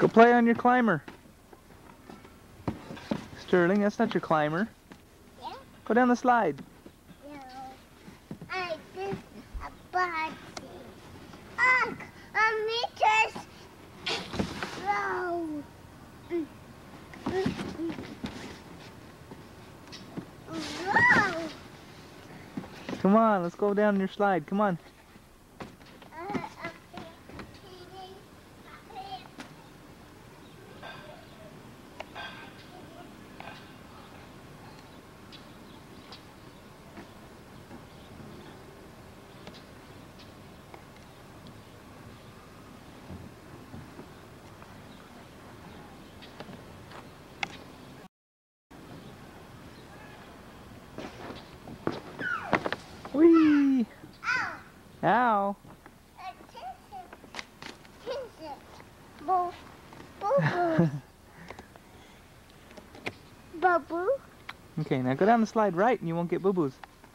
Go play on your climber. Sterling, that's not your climber. Yeah? Go down the slide. No. I did a body. Ugh! Meters! Whoa! Whoa! Come on, let's go down your slide. Come on. Whee! Ow! Ow! Boo. Boo. Boo. Okay, now go down the slide right and you won't get boo-boos.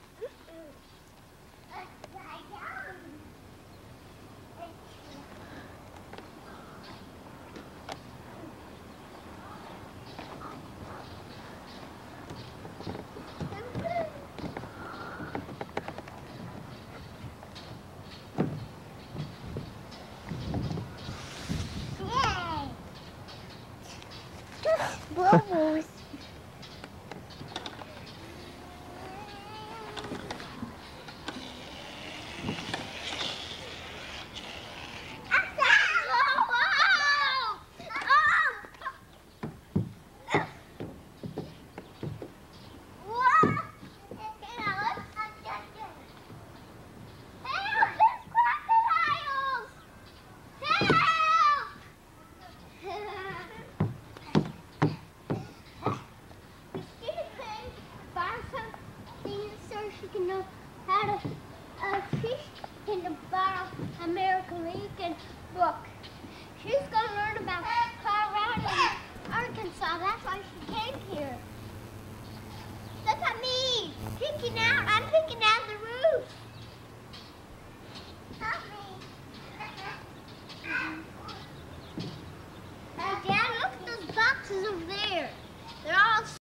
Boo-boos. She can know how to fish in the American Legion book. She's going to learn about Colorado and Arkansas. That's why she came here. Look at me, peeking out.